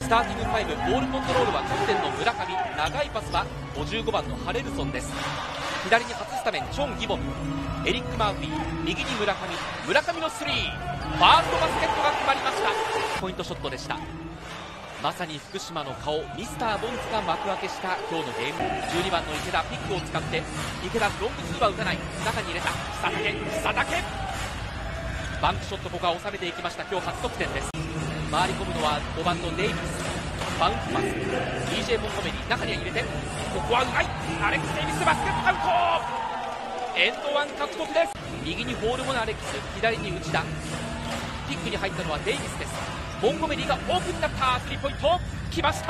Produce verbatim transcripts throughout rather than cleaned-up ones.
ターティングファイブ、ボールコントロールはキャプテンの村上、長いパスはごじゅうごばんのハレルソンです。左に初スタメンチョン・ギボム、エリック・マーフィー、右に村上、村上のスリー、ファーストバスケットが決まりました。ポイントショットでした。まさに福島の顔、ミスターボンズが幕開けした今日のゲーム。じゅうにばんの池田、ピックを使って池田、ロングツーは打たない、中に入れた草竹、草竹バンクショット、ここは収めていきました。今日初得点です。回り込むのはごばんのデイビス、バウンスパス、 ディージェー モンゴメリー、中には入れて、ここはうまい、アレックス・デイビス、バスケットアウト、エンドワン獲得です。右にホールモナアレックス、左に内田、ピックに入ったのはデイビスです。モンゴメリーがオープンになった。スリーポイント来ました。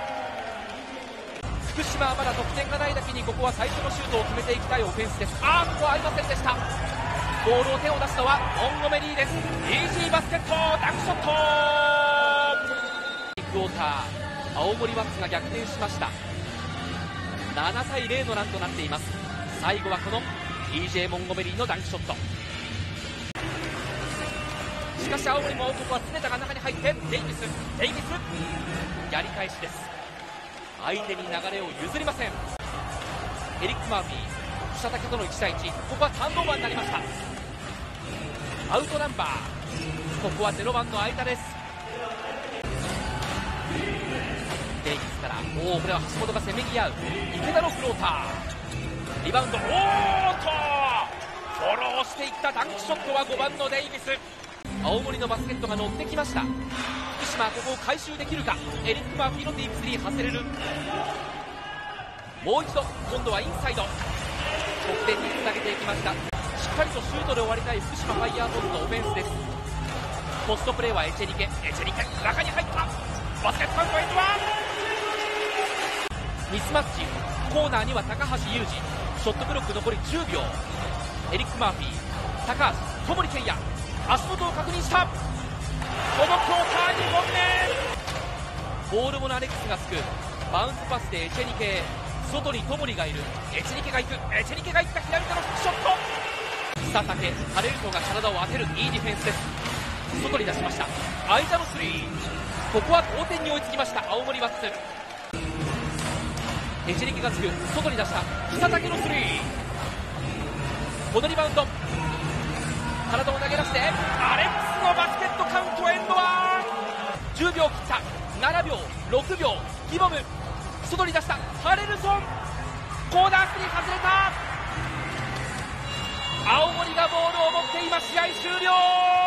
福島はまだ得点がないだけに、ここは最初のシュートを決めていきたいオフェンスです。あー、ここは合いませんでした。ボールを手を出すのはモンゴメリーです。イージーバスケット、ダンクショット、ビッグウォーター、青森ワッツが逆転しました。ななたいゼロのランとなっています。最後はこの イージェー モンゴメリーのダンクショット。しかし青森もここは常田が中に入ってデイビス、デイビスやり返しです。相手に流れを譲りません。エリック・マーフィー、草竹とのいちたいいち、ここはターンオーバーになりました。アウトナンバー、ここはゼロばんの間です。デイビスから、おお、これは橋本がせめぎ合う。池田のフローター、リバウンド、おーっとフォローしていったダンクショットはごばんのデイビス。青森のバスケットが乗ってきました。福島はここを回収できるか。エリック・マーフィーのディープスリー外れる。もう一度、今度はインサイド、得点につなげていきました。しっかりとシュートで終わりたい福島ファイヤーボールのオフェンスです。ポストプレーはエチェニケ、エチェニケ中に入った、バスケットカウントエンドワン、ミスマッチ、コーナーには高橋祐二、ショットブロック残りじゅうびょう、エリック・マーフィー、高橋、友利健也、足元を確認した。このクォーターにほんめ、ボールものアレックスがつく、バウンスパスでエチェニケ、外に友利がいる、エチェニケが行く、エチェニケが行った、左手のフックショット、草竹、ハレルソンが体を当てる、いいディフェンスです。外に出しました、間のスリー、ここは同点に追いつきました青森ワッツ。エチェニケがつく、外に出した草竹のスリー、このリバウンド、体を投げ出してアレックスのバスケットカウントエンドワン、じゅうびょう切った、ななびょう、ろくびょう、ギボム、外に出したハレルソン、コーナースリー外れた。青森がボールを持って今試合終了。